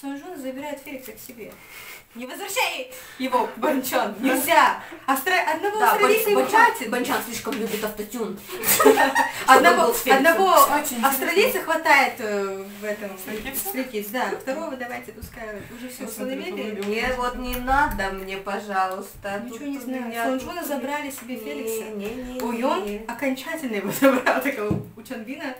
Сонжун забирает Феликса к себе. Не возвращай его, Банчан, нельзя! Одного австралийца ему хватит. Банчан слишком любит автотюн. Одного австралийца хватает в этом Стрикис, да. Второго давайте, пускай уже все установили. Не, вот не надо мне, пожалуйста. Ничего не знаю. Сонжуна забрали себе Феликса. Ой, он окончательно его забрал, такого у Чанбина.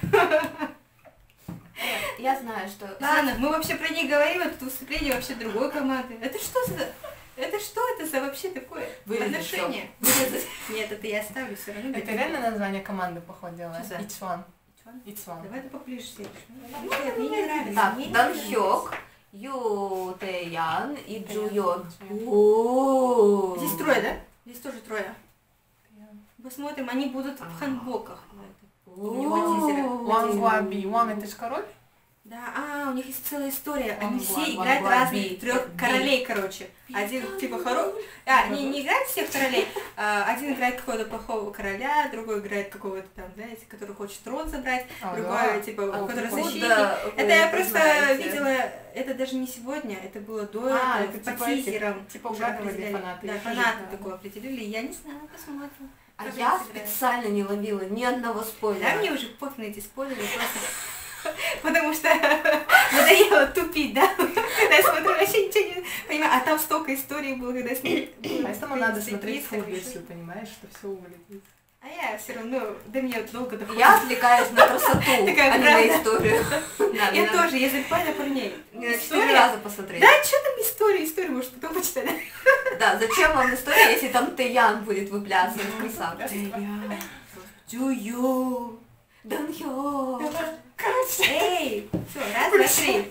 Я знаю, что... Ладно, мы вообще про них говорим, это выступление вообще другой команды. Это что за... Это что это за вообще такое отношение? Нет, это я оставлю все равно. Это реально название команды, походу, Ичван. Ичван. Давай ты поближе сидишь. Нет, мне не нравится. Так, Дан Хёк, Ю Тэян и Джу Йон. Здесь трое, да? Здесь тоже трое. Посмотрим, они будут в ханбоках. У него тизеры. Ван Гуаби. Ван это же король? Да, у них есть целая история. Они все играют разных трех королей, короче. Один типа не играет всех королей. Один играет какого-то плохого короля, другой играет какого-то там, знаете, который хочет трон забрать, другой типа, который защитник. Это я просто видела, это даже не сегодня, это было до этого, по тизерам. Типа угадывали фанаты. Да, фанаты такое определили. Я не знаю, посмотрим. А я специально не ловила ни одного спойлера. Да, мне уже пофиг на эти спойлеры, просто... Потому что надоело тупить, да? Когда я смотрю, вообще ничего не понимаю. А там столько историй было, когда с ней... А если надо смотреть фулл-версию, понимаешь, что все вылетит. А я все равно, до меня долго доходит. Я отвлекаюсь на красоту, а не на историю. Я тоже, я залипаю на парней. 4 раза посмотреть. Да, что там история? Историю может потом почитать. Да, зачем вам история, если там Тэян будет выплясывать красавчик? Тэян, Джую, Дан Хёк. Эй, все, раз, два, три.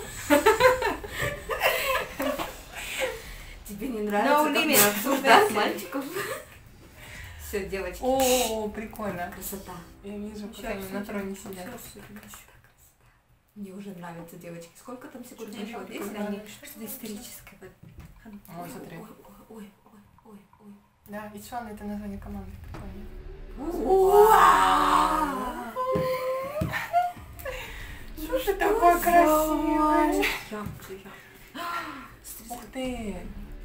Тебе не нравится, как мы обсуждаем мальчиков? Все, девочки. О, прикольно. Красота. Я вижу, как они на троне сидят. Мне уже нравятся девочки. Сколько там секунд прошло? Если они что-то историческое. Ой, смотри. Ой. Да, Ичван это название команды. Что же такое красивое? Ух ты!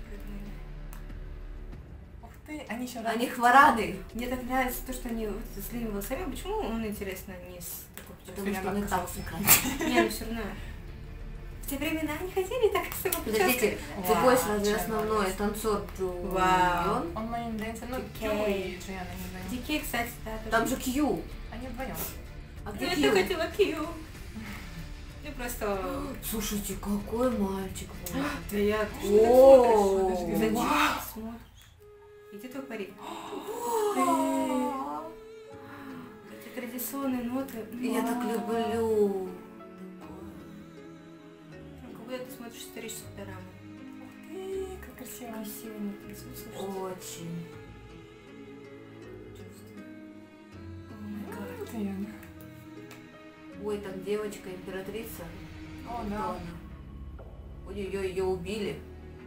Ух ты! Они еще разные. Они хворады. Мне так нравится то, что они с длинными волосами. Почему он, интересно, не с такой... Потому что он и так сыграет. Не, ну все равно. В те времена они ходили так с такой Подождите, другой сразу основной танцор Джу Йон. Он моим дэнсер, ну, Кью и Джиан, они вдвоем. Дикей, кстати, да. Там же Кью. Они вдвоем. А где Я Кью? хотела Кью. Я просто... Слушайте, какой мальчик. Да я... О, Зачем ты смотришь? Иди твой парик. Эти традиционные ноты. Я так люблю. Как будто ты смотришь историческую дораму. Как красиво. Красиво ноты. Очень. Чувствую. Ой, там девочка, императрица. О, Кто да. она? Ой-ой-ой, ее убили.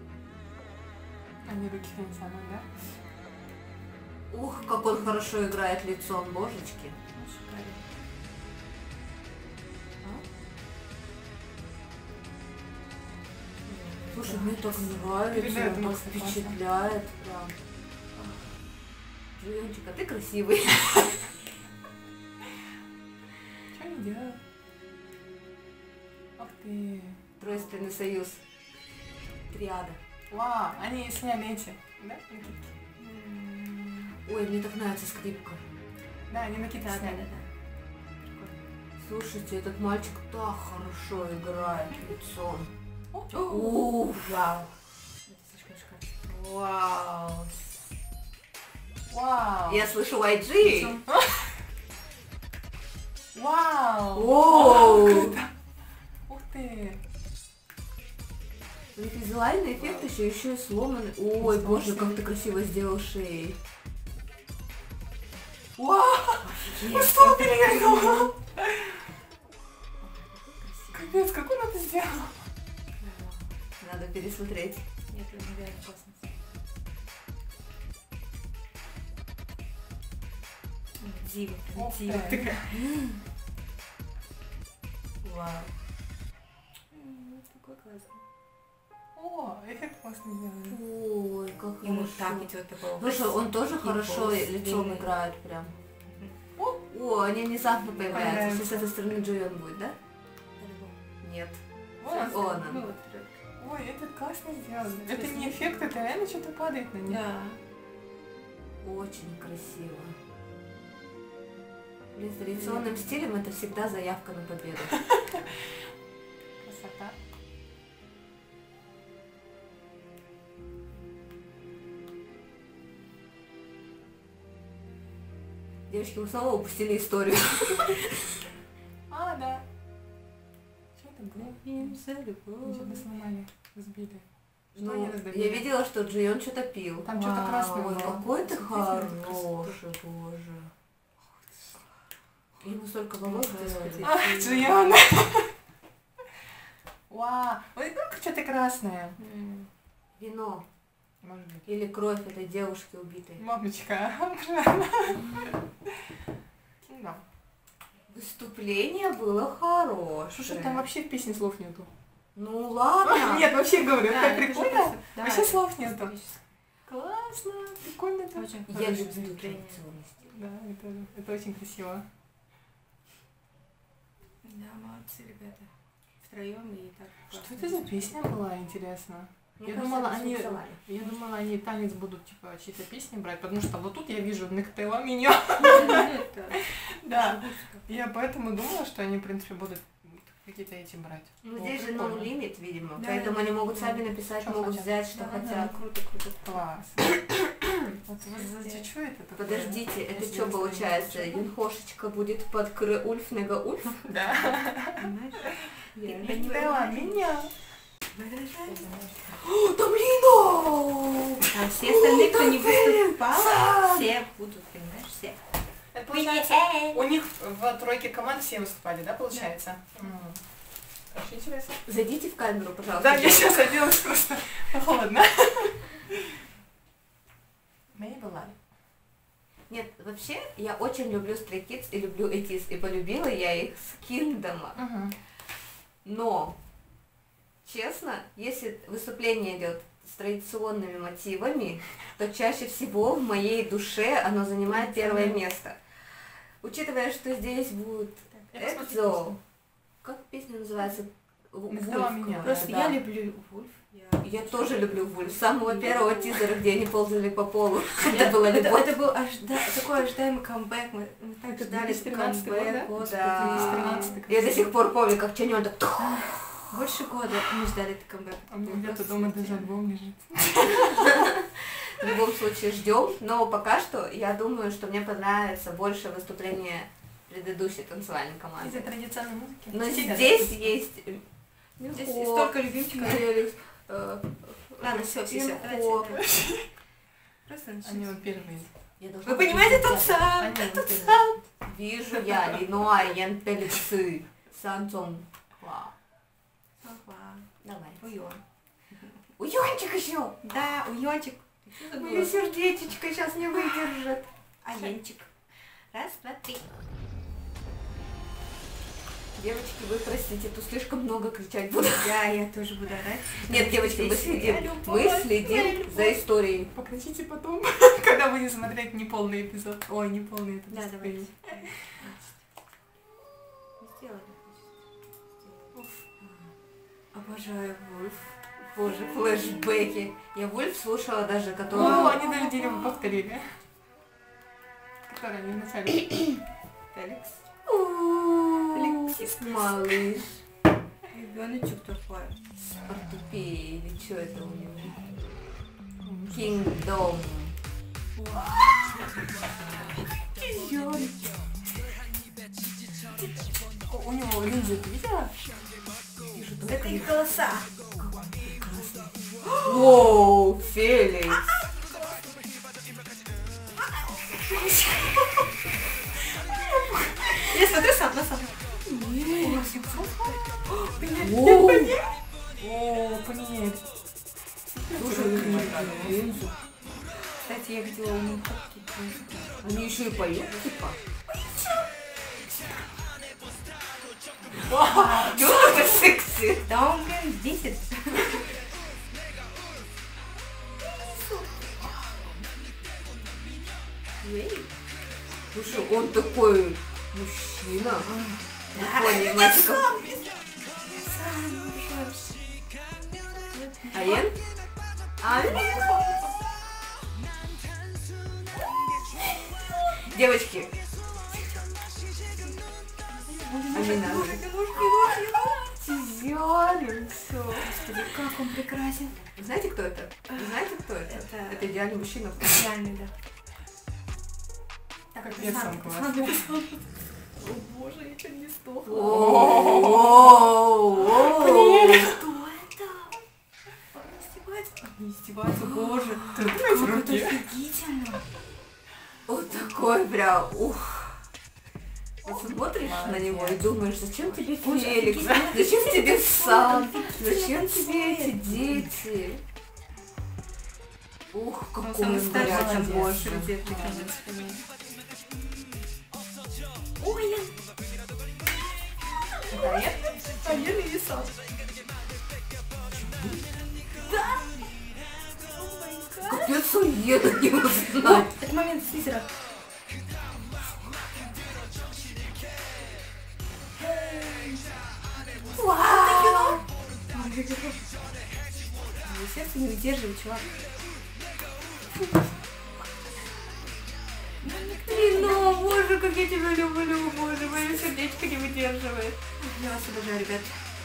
Они руки не самые, да? Ух, как он хорошо играет лицом, божечки. Слушай, мне так нравится, он так впечатляет прям. Жуёнчик, а ты красивый. Что они делают? Ух ты. Тройственный союз. Триада. Вау, они сняли эти, да, накидки? Ой, мне так нравится скрипка. Да, они накидки сняли. Слушайте, этот мальчик так хорошо играет лицом. Вау. Вау. Вау. Я слышу YG. Вау. Оу. Круто. Ух ты. У них визуальный эффект еще и сломанный. Ой, боже, как ты красиво сделал шеи. Вау. Ну что ты перевернул? Капец, как он это сделал? Надо пересмотреть. Нет, это реально классно. Дива, дива такая. Вау. Какой классный. О, эффект классно сделали. Ой, как Ему хорошо. так идет такого. Слушай, он тоже Такие хорошо волосы лицом длинные. играет прям. О, они внезапно появляются. Если с этой стороны Джойон будет, да? Нет. Вон он. О, она. Ну, вот, Ой, это классно сделано. Это не эффект, это реально что-то падает на них. да. Очень красиво. Блин, с традиционным стилем это всегда заявка на победу. Красота. Девочки, вы снова упустили историю. А, да. Что это было? За любовь. Что-то сломали, разбили. Что Ну, они я раздавили? видела, что Джойон что-то пил. Там что-то красное Ой, было. какой ты Смотрите, хороший, боже. Ему столько волос Господи. сделали. Джиона. Вау. Ой, как что-то красное. Вино Может быть. или кровь этой девушки убитой. Мамочка. Да. Выступление было хорошее. Слушай, там вообще в песне слов нету. Ну ладно. Нет, вообще говорю, Да, как это же прикольно. просто- да, Вообще это слов нету. исторически. Классно, прикольно это. Очень Я хорошее люблю выступление. традиционный стиль. Да, это очень красиво. Да, молодцы, ребята. Втроем и так. Что это за песня была, интересно? Мне Я кажется, думала, это они- смиксовали. Я думала, они танец будут, типа, чьи-то песни брать, потому что вот тут я вижу Нектела меня. Да. Я поэтому думала, что они, в принципе, будут какие-то эти брать. Ну О, здесь же прикольно. no limit, видимо. Да, поэтому да, они да. могут сами написать, Что могут хотят. взять, что Да, хотят. круто, круто. Класс. Вот что это такое? Подождите, это Если что я получается? вспомню, что? Юнхошечка будет под Ульф Нега Ульф? Да. Понимаешь? Нектела меня. О, там Лина! А все остальные, кто не выступал, все будут, понимаешь, все. Это получается, у них в тройке команд все выступали, да, получается? Очень интересно. Зайдите в камеру, пожалуйста. Да, я сейчас оделась просто холодно. Maybelline. Нет, вообще, я очень люблю Stray Kids и люблю ATEEZ, и полюбила я их с Kingdom. Но, честно, если выступление идет с традиционными мотивами, то чаще всего в моей душе оно занимает первое место. Учитывая, что здесь будет Экзо, как песня называется? Нектела меня. Вульф, Просто да. я люблю Вульф. Я тоже люблю Вульф. С самого первого тизера, где они ползали по полу. Это была любовь. Это был такой ожидаемый камбэк. Мы так Это ждали 2013 год, камбэк. да? Вот, Да. 2013 Я до сих пор помню, как Чанён так... Больше года мы ждали этот камбэк. А у меня где-то дома даже альбом лежит. В любом случае ждем, но пока что я думаю, что мне понравится больше выступление предыдущей танцевальной Из-за команды. традиционной музыки. Но Сильно, здесь да? есть... Здесь Михо, столько любимчиков. Мелис, Ладно, все. Михо. Просто Они начнем. вот первые. Я должна Вы понимаете быть тот сам? Они вот первые. Вижу я Линуа Ян Пеликсы. Санцон. Давай. Уйон. Уёнчик еще! Да, уйончик. Мое сердечечко сейчас не выдержит. А янчик. Раз, два, три. Девочки, вы простите, тут слишком много кричать буду. Да, я тоже буду орать. Нет, девочки, мы следим. Мы следим за историей. Покрутите потом, когда будете смотреть неполный эпизод. Ой, неполный это Да, давайте. выступление. Сделали. Обожаю Вульф. Боже, флешбеки. Я Вульф слушала даже, О, которую... они даже дерево повторили. Которое они вначале. Феликс. Лексис, малыш. Ребеночек такой. Портупея или что это у него? Kingdom. У него линзы, ты видела? Это их голоса. Воу, Феликс. Я смотрю сам на сам. Воу. О, поменяет. Линзу. Кстати, я видела у них такие. Они еще и поют, типа. Чего такой секси? Да он, блин, бесит. Слушай, он такой мужчина. В плане мальчиков. Аен? Девочки. Амина. Идеально все. Господи, как он прекрасен. Знаете, кто это? Знаете, кто это? Это идеальный мужчина. Идеальный, да. Так, Капец, это он сам. классный. О боже, я чуть не сдохла. Блин, Что это? Он издевается? Он не издевается, боже. Ты Как это руки. офигительно. вот такой прям, ух. Вот смотришь на него и думаешь, зачем тебе Феликс, зачем тебе сам, зачем тебе эти дети? Ух, Он какой самый он старший горячий, молодец. боже. Среди этих женщин. Ой, Это Аен? Аен и Исаак. Капец, он едет, не узнать. Это момент Сизера. Вау! Сердце не выдерживает, чувак. Рино, боже, как я тебя люблю, боже, мое сердечко не выдерживает. Я вас обожаю, ребят.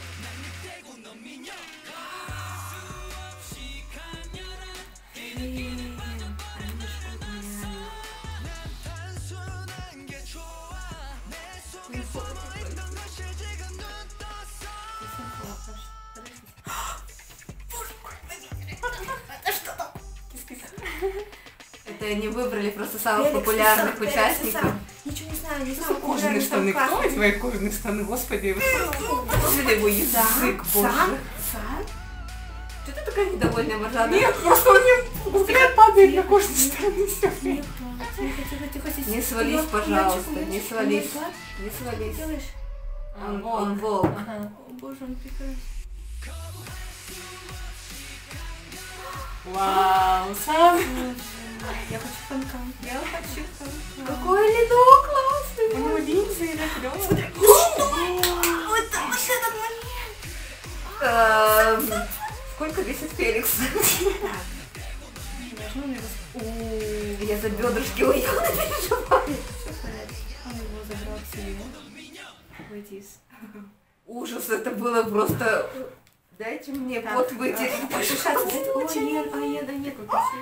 Это они выбрали просто самых популярных участников. Ничего не знаю, не Что знаю. кожаные штаны? Кто эти мои кожаные штаны? Господи, Слушай его язык, боже. Сам? Что ты такая недовольная, Маржана? нет, просто он мне взгляд падает на кожаные штаны. Всё. Тихо, тихо. Не свались, пожалуйста, не свались. Не Что свались. делаешь? Он волк. Ага. О боже, он прекрасен. Вау, сам. Я хочу фонкам. Я хочу фонкам. Какой Лидо классный. У него линзы или клёво. Вот этот момент. Сколько весит Феликс? Нажму на его. Я за бедрышки уехала, переживаю. Все в порядке. Он его забрал к себе. Войдис. Ужас, это было просто... Дайте мне пот вытереть. Пошушаться. Аен, нет.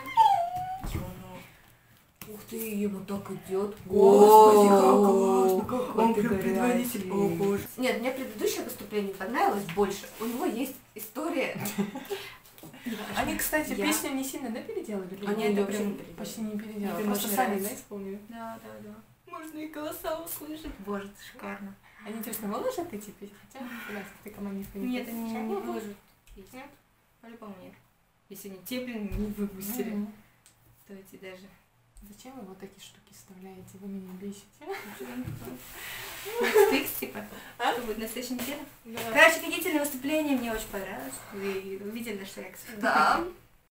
Ух ты, ему так идет. Господи, как классно. Какой Он ты прям горячий. предводитель. О боже. Нет, мне предыдущее выступление понравилось больше. У него есть история. Они, кстати, Я- песню не сильно, да, переделали? Они это вообще прям не переделали. Почти не переделали. Мне Просто очень сами, нравится. да, исполнили? Да. Можно и голоса услышать. Боже, это шикарно. Они, интересно, выложат эти песни? Хотя, блядь, ты командистка не Нет, они не выложат. Нет? По-любому нет. Если они те, блин, не выпустили, Мгм. то эти даже... Зачем вы вот такие штуки вставляете? Вы меня бесите. Фикс, типа. А? Что будет на следующей неделе? Да. Короче, офигительное выступление, мне очень понравилось. Вы видели нашу реакцию? Да.